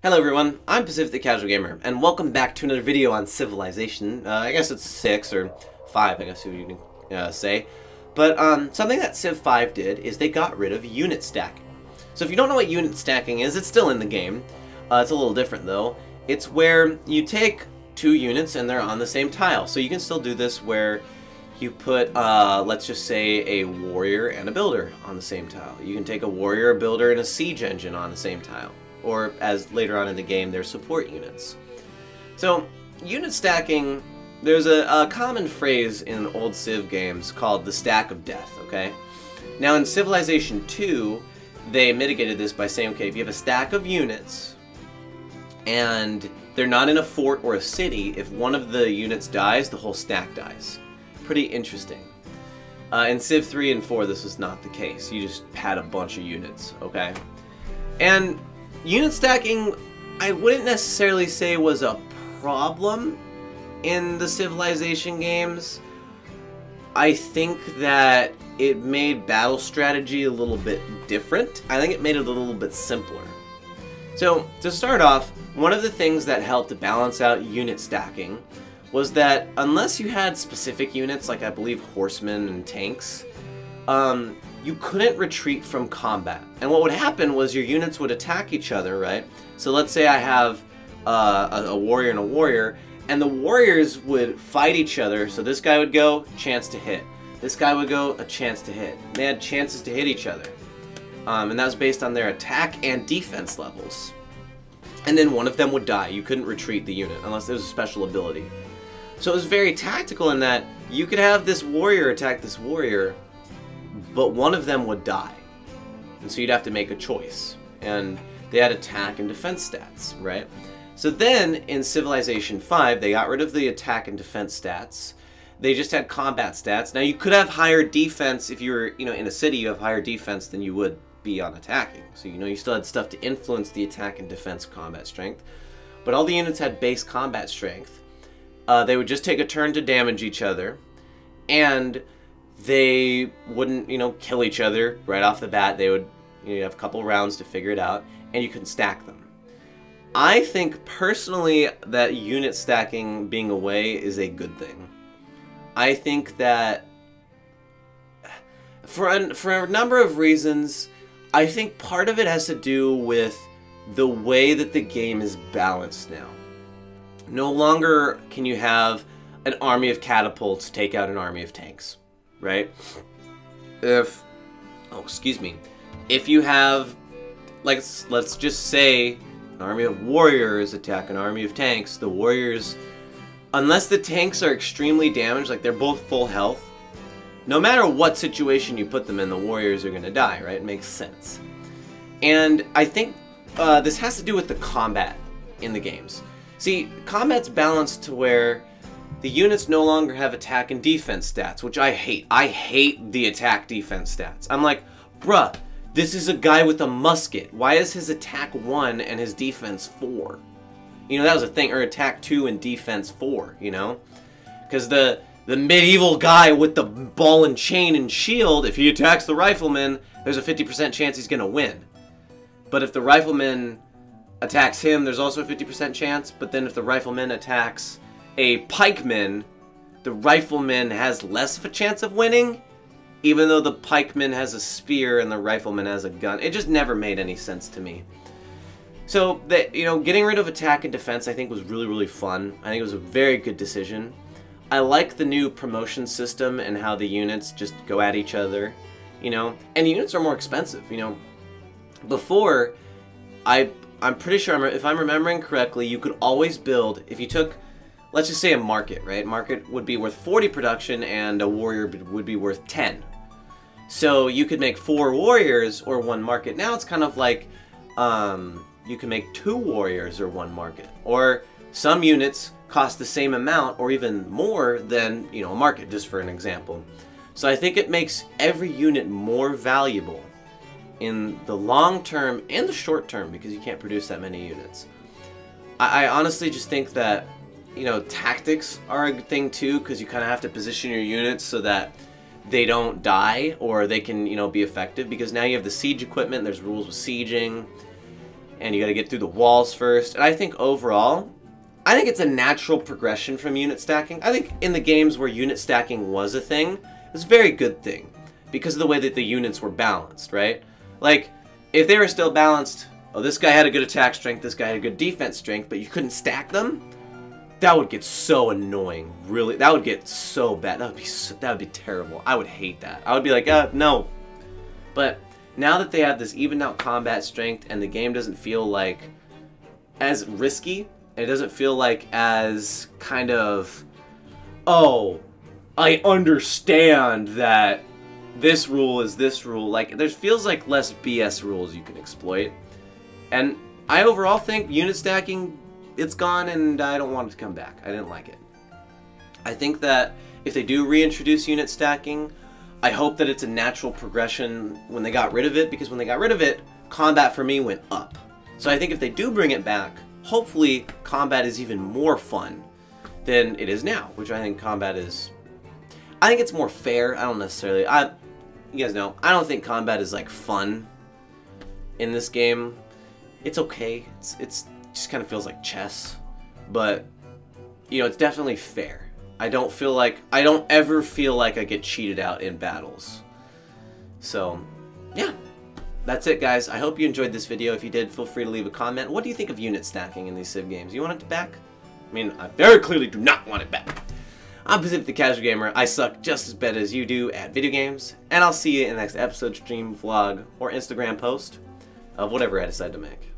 Hello everyone, I'm Pacific the Casual Gamer, and welcome back to another video on Civilization. I guess it's 6 or 5, I guess you can say. But something that Civ 5 did is they got rid of unit stacking. So if you don't know what unit stacking is, it's still in the game. It's a little different though. It's where you take two units and they're on the same tile. So you can still do this where you put, let's just say, a warrior and a builder on the same tile. You can take a warrior, a builder, and a siege engine on the same tile. Or, as later on in the game, their support units. So, unit stacking, there's a common phrase in old Civ games called the stack of death, okay? Now in Civilization 2, they mitigated this by saying, okay, if you have a stack of units, and they're not in a fort or a city, if one of the units dies, the whole stack dies. Pretty interesting. In Civ 3 and 4, this was not the case. You just had a bunch of units, okay? And unit stacking, I wouldn't necessarily say was a problem in the Civilization games. I think that it made battle strategy a little bit different. I think it made it a little bit simpler. So, to start off, one of the things that helped to balance out unit stacking was that unless you had specific units, like I believe horsemen and tanks, you couldn't retreat from combat. And what would happen was your units would attack each other, right? So let's say I have a warrior and a warrior, and the warriors would fight each other. So this guy would go, chance to hit. This guy would go, a chance to hit. They had chances to hit each other. And that was based on their attack and defense levels. And then one of them would die. You couldn't retreat the unit unless there was a special ability. So it was very tactical in that you could have this warrior attack this warrior, but one of them would die. And so you'd have to make a choice. And they had attack and defense stats, right? So then, in Civilization 5, they got rid of the attack and defense stats. They just had combat stats. Now, you could have higher defense if you were, in a city, you have higher defense than you would be on attacking. So, you still had stuff to influence the attack and defense combat strength. But all the units had base combat strength. They would just take a turn to damage each other. And they wouldn't, kill each other right off the bat. They would, have a couple rounds to figure it out, and you can stack them. I think, personally, that unit stacking being away is a good thing. I think that, for a number of reasons, I think part of it has to do with the way that the game is balanced now. No longer can you have an army of catapults take out an army of tanks. Right? If you have, let's just say, an army of warriors attack an army of tanks, the warriors, unless the tanks are extremely damaged, like they're both full health, no matter what situation you put them in, the warriors are going to die, right? It makes sense. And I think this has to do with the combat in the games. See, combat's balanced to where the units no longer have attack and defense stats, which I hate. I hate the attack defense stats. I'm like, bruh, this is a guy with a musket. Why is his attack 1 and his defense 4? That was a thing, or attack 2 and defense 4, Because the medieval guy with the ball and chain and shield, if he attacks the rifleman, there's a 50% chance he's going to win. But if the rifleman attacks him, there's also a 50% chance. But then if the rifleman attacks a pikeman, the rifleman has less of a chance of winning, even though the pikeman has a spear and the rifleman has a gun. It just never made any sense to me. So, getting rid of attack and defense I think was really, really fun. I think it was a very good decision. I like the new promotion system and how the units just go at each other, and the units are more expensive, Before, I'm pretty sure, if I'm remembering correctly, you could always build, if you took, let's just say a market, right? Market would be worth 40 production and a warrior would be worth 10. So you could make 4 warriors or 1 market. Now it's kind of like you can make 2 warriors or 1 market. Or some units cost the same amount or even more than, a market, just for an example. So I think it makes every unit more valuable in the long term and the short term because you can't produce that many units. I honestly just think that tactics are a thing too, because you kind of have to position your units so that they don't die or they can, be effective, because now you have the siege equipment, there's rules with sieging. and you got to get through the walls first. And I think overall, I think it's a natural progression from unit stacking. I think in the games where unit stacking was a thing, it's a very good thing because of the way that the units were balanced, right? Like, if they were still balanced, oh, this guy had a good attack strength, this guy had a good defense strength, but you couldn't stack them, that would get so annoying. Really, that would get so bad. That would be terrible. I would hate that. I would be like, no. But now that they have this evened out combat strength and the game doesn't feel like as risky, and it doesn't feel like as kind of, oh, I understand that this rule is this rule. Like, there feels like less BS rules you can exploit. And I overall think unit stacking, it's gone and I don't want it to come back. I didn't like it. I think that if they do reintroduce unit stacking, I hope that it's a natural progression when they got rid of it, because when they got rid of it, combat for me went up. So I think if they do bring it back, hopefully combat is even more fun than it is now, which I think combat is, I think it's more fair. I don't necessarily, you guys know, I don't think combat is like fun in this game. It's okay. It's just kind of feels like chess, but you know, it's definitely fair. I don't ever feel like I get cheated out in battles. So, yeah. That's it, guys. I hope you enjoyed this video. If you did, feel free to leave a comment. What do you think of unit stacking in these Civ games? You want it back? I mean, I very clearly do not want it back. I'm Pacific the Casual Gamer. I suck just as bad as you do at video games, and I'll see you in the next episode, stream, vlog, or Instagram post of whatever I decide to make.